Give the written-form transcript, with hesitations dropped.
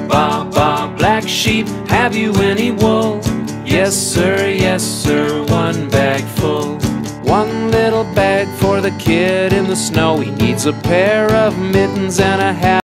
ba, ba. Black sheep, have you any wool? Yes sir, one bag full. One little bag for the kid in the snow. He needs a pair of mittens and a hat.